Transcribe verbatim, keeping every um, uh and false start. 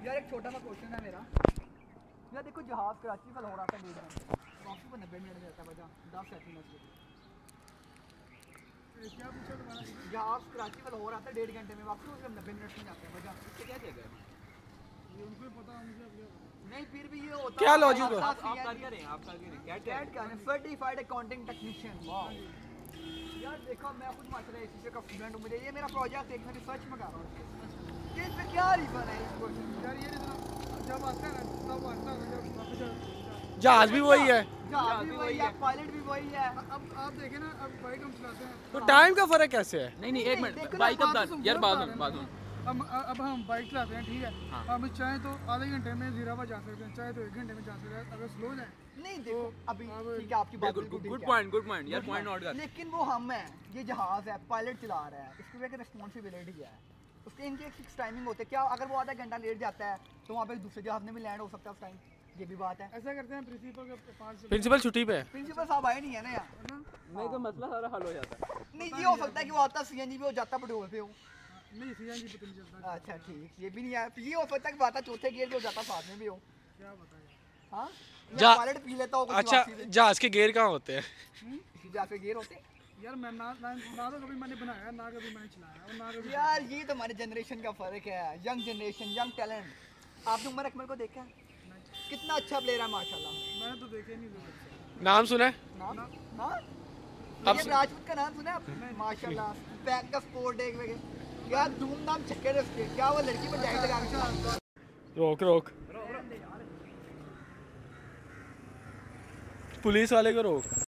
यार एक छोटा सा क्वेश्चन है मेरा यार, देखो जहाज कराची का हो रहा था डेढ़ घंटे, वापसी को नब्बे मिनट जाता है बजा दस सेकंड में। क्या पूछा तुम्हारा? जहाज कराची का हो रहा था डेढ़ घंटे में, वापसी को नब्बे मिनट में जाते हैं बजा, इससे क्या जगह है? ये उनको ही पता, मुझे नहीं। फिर भी ये होता क्या लॉजिक है? आप आप कर रहे हैं, आप कर रहे हैं कैट का सर्टिफाइड अकाउंटिंग टेक्नीशियन। वाह यार देखो, मैं खुद माशाल्लाह एसीसी का स्टूडेंट हूं, मुझे ये मेरा प्रोजेक्ट एक मैं रिसर्च में कर रहा हूं, ये पे क्या रीजन है इसको यार? ये जब आता है ना तब आता है, जब वापस जहाज भी वही है, जहाज भी वही है, पायलट भी वही है। अब आप देखें ना, अब बाइक हम चलाते हैं तो टाइम का फर्क कैसे है? नहीं नहीं एक मिनट, बाइक अब यार बाद में बाद में अब अब हम बाइक चलाते हैं, ठीक है। हाँ। अब चाहे तो आधे घंटे में जीराबाद जा सकते हैं, चाहे तो एक घंटे में जा सकते हैं, अगर स्लो जाए। नहीं देखो अभी ठीक है, आपकी बात बिल्कुल गुड पॉइंट, गुड पॉइंट यार, पॉइंट नोट कर। लेकिन वो हम है, ये जहाज है, पायलट चला रहा है, इसकी वजह से रिस्पॉन्सिबिलिटी है, उसके इनकी एक फिक्स टाइमिंग होती है। क्या अगर वो आधा घंटा लेट जाता है तो वहाँ पे दूसरे जहाज में भी लैंड हो सकता है उस टाइम, ये भी बात है। ऐसा करते हैं प्रिंसिपल के पास, प्रिंसिपल छुट्टी पे है, प्रिंसिपल साहब आए नहीं है ना यार, नहीं तो मसला सारा हल हो जाता है। नहीं ये हो सकता है कि वो आता सीएनजी पे हो जाता पेट्रोल पे हो। नहीं सीएनजी पे तो नहीं चलता। अच्छा ठीक, ये भी नहीं है। ये हो सकता है कि बात चौथे गियर पे हो जाता साथ में भी हो, क्या बताया। हाँ जा पायलट पी लेता हो। अच्छा जहाज के गियर कहाँ होते हैं? जहाज के गियर होते हैं यार, मैं ना ना ना तो कभी मैंने बनाया, ना कभी मैंने चलाया, और ना कभी यार। ये तो हमारे जनरेशन का फर्क है, यंग जनरेशन, यंग टैलेंट। आपने उमर अकमल को देखा है? कितना अच्छा प्लेयर है माशाल्लाह। मैंने तो देखे नहीं देखा। नाम सुना है? नाम हाँ, अब ये राजपूत का नाम सुना है आपने? माशाल्लाह पैक का स्पोर्ट एक वगैरह क्या धूमधाम चक्कर है उसके, क्या वो लड़की पर जाहिर लगा के। रोक रोक पुलिस वाले को रोक।